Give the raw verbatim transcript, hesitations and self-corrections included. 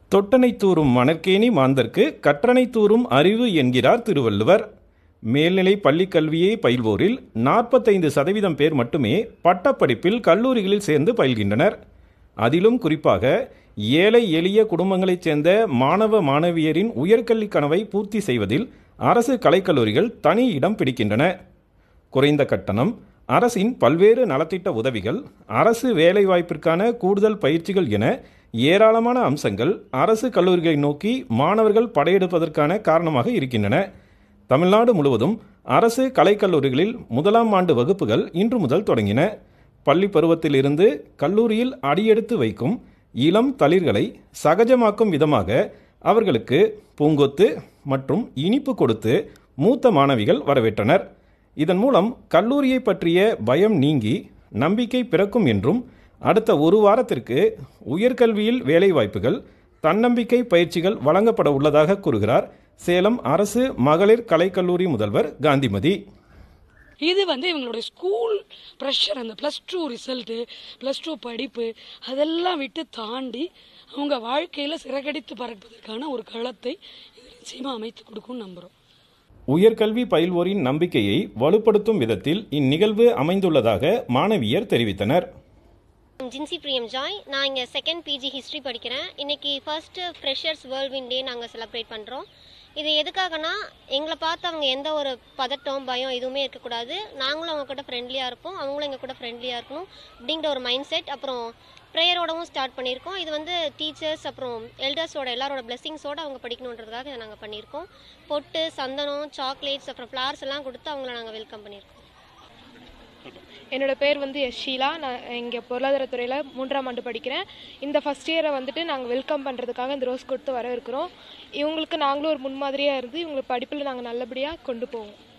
தொட்டனை தூறும் மணற்கேணி மாந்தர்க்கு கற்றனை தூறும் அறிவு என்கிறார் திருவள்ளுவர். மேல்நிலை பள்ளிக் கல்வியை பயில்வோரில் நாற்பத்தைந்து சதவீதம் பேர் மட்டுமே பட்டப்படிப்பில் கல்லூரிகளில் சேர்ந்து பயில்கின்றனர். அதிலும் குறிப்பாக ஏழை எளிய குடும்பங்களைச் சேர்ந்த மாணவ மாணவியரின் உயர்கல்வி கனவை பூர்த்தி செய்வதில் அரசு கலைக்கல்லூரிகள் தனி இடம் பிடிக்கின்றன. குறைந்த கட்டணம், அரசின் பல்வேறு நலத்திட்ட உதவிகள், அரசு வேலைவாய்ப்பிற்கான கூடுதல் பயிற்சிகள் என ஏராளமான அம்சங்கள் அரசு கல்லூரிகளை நோக்கி மாணவர்கள் படையெடுப்பதற்கான காரணமாக இருக்கின்றன. தமிழ்நாடு முழுவதும் அரசு கலைக்கல்லூரிகளில் முதலாம் ஆண்டு வகுப்புகள் இன்று முதல் தொடங்கின. பள்ளி பருவத்திலிருந்து கல்லூரியில் அடியெடுத்து வைக்கும் இளம் தளிர்களை சகஜமாக்கும் விதமாக அவர்களுக்கு பூங்கொத்து மற்றும் இனிப்பு கொடுத்து மூத்த மாணவிகள் வரவேற்றனர். இதன் மூலம் கல்லூரியை பற்றிய பயம் நீங்கி நம்பிக்கை பிறக்கும் என்றும், அடுத்த ஒரு வாரத்திற்கு உயர்கல்வியில் வேலைவாய்ப்புகள், தன்னம்பிக்கை பயிற்சிகள் வழங்கப்பட உள்ளதாக கூறுகிறார் சேலம் அரசு மகளிர் கலைக்கல்லூரி முதல்வர் காந்திமதி. இது வந்து இவங்களுடைய ஸ்கூல் ப்ரெஷர், அந்த plus two result, plus two படிப்பு அதெல்லாம் விட்டு தாண்டி அவங்க வாழ்க்கையில் சிறகடித்து பறப்பதற்கான ஒரு களத்தை இது நிச்சயமாக அமைத்து கொடுக்கும்னு நம்புகிறோம். உயர்கல்வி பயில்வோரின் நம்பிக்கையை வலுப்படுத்தும் விதத்தில் இந்நிகழ்வு அமைந்துள்ளதாக மாணவியர் தெரிவித்தனர். ஜின்சி பிரியம் ஜாய், நான் இங்கே செகண்ட் பிஜி ஹிஸ்ட்ரி படிக்கிறேன். இன்னைக்கு first freshers world win day நாங்கள் செலிப்ரேட் பண்ணுறோம். இது எதுக்காகனா, எங்களை பார்த்து அவங்க எந்த ஒரு பதட்டம் பயம் எதுவுமே இருக்கக்கூடாது, நாங்களும் அவங்க கூட ஃப்ரெண்ட்லியாக இருப்போம், அவங்களும் எங்கள் கூட ஃப்ரெண்ட்லியாக இருக்கணும் அப்படிங்கிற ஒரு மைண்ட் செட். அப்புறம் ப்ரேயரோடவும் ஸ்டார்ட் பண்ணியிருக்கோம். இது வந்து டீச்சர்ஸ் அப்புறம் எல்டர்ஸோட எல்லாரோட பிளெஸிங்ஸோடு அவங்க படிக்கணுன்றதுக்காக இதை நாங்கள் பண்ணியிருக்கோம். பொட்டு, சந்தனம், சாக்லேட்ஸ் அப்புறம் ஃப்ளவர்ஸ் எல்லாம் கொடுத்து அவங்கள நாங்கள் வெல்கம் பண்ணியிருக்கோம். என்னோட பேர் வந்து எஸ் ஷீலா. நான் இங்கே பொருளாதாரத்துறையில் மூன்றாம் ஆண்டு படிக்கிறேன். இந்த ஃபஸ்ட் இயரை வந்துட்டு நாங்கள் வெல்கம் பண்ணுறதுக்காக இந்த ரோஸ் கொடுத்து வரவேற்கிறோம். இவங்களுக்கு நாங்களும் ஒரு முன்மாதிரியாக இருந்து இவங்களை படிப்பில் நாங்கள் நல்லபடியாக கொண்டு போவோம்.